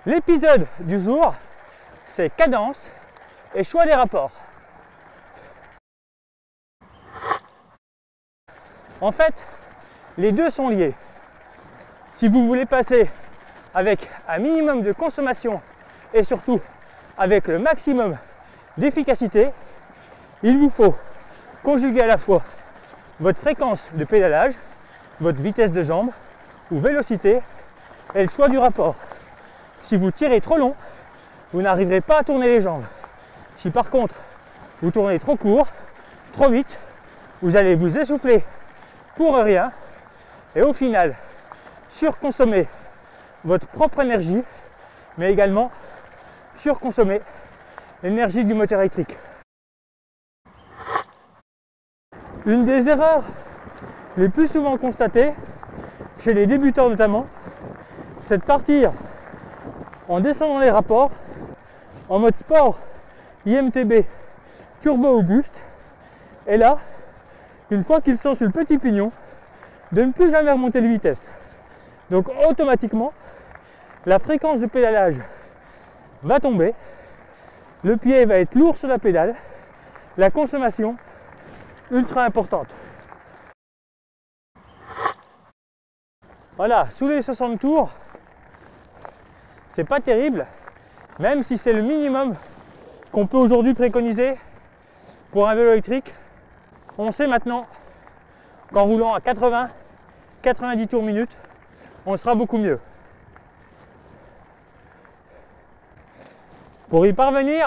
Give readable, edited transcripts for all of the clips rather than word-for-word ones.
L'épisode du jour, c'est cadence et choix des rapports. En fait, les deux sont liés. Si vous voulez passer avec un minimum de consommation et surtout avec le maximum d'efficacité, il vous faut conjuguer à la fois votre fréquence de pédalage, votre vitesse de jambe ou vélocité et le choix du rapport. Si vous tirez trop long, vous n'arriverez pas à tourner les jambes. Si par contre vous tournez trop court, trop vite, vous allez vous essouffler pour rien et au final surconsommer votre propre énergie, mais également surconsommer l'énergie du moteur électrique. Une des erreurs les plus souvent constatées, chez les débutants notamment, c'est de partir en descendant les rapports en mode sport IMTB turbo ou boost, et là, une fois qu'ils sont sur le petit pignon, de ne plus jamais remonter de vitesse. Donc automatiquement, la fréquence de pédalage va tomber, le pied va être lourd sur la pédale, la consommation ultra importante. Voilà, sous les 60 tours, c'est pas terrible, même si c'est le minimum qu'on peut aujourd'hui préconiser pour un vélo électrique. On sait maintenant qu'en roulant à 80-90 tours minute, on sera beaucoup mieux. Pour y parvenir,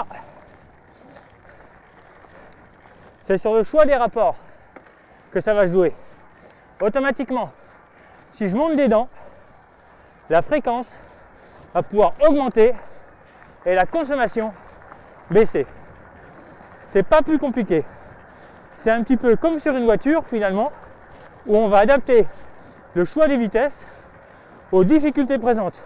c'est sur le choix des rapports que ça va se jouer. Automatiquement, si je monte des dents, la fréquence va pouvoir augmenter et la consommation baisser. C'est pas plus compliqué. C'est un petit peu comme sur une voiture finalement, où on va adapter le choix des vitesses aux difficultés présentes.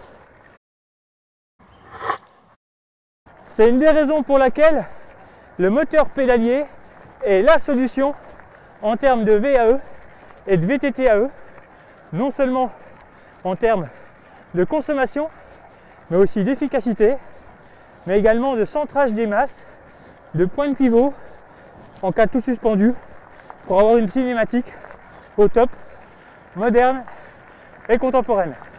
C'est une des raisons pour laquelle le moteur pédalier est la solution en termes de VAE et de VTTAE, non seulement en termes de consommation, mais aussi d'efficacité, mais également de centrage des masses, de point de pivot en cas de tout suspendu, pour avoir une cinématique au top, moderne et contemporaine.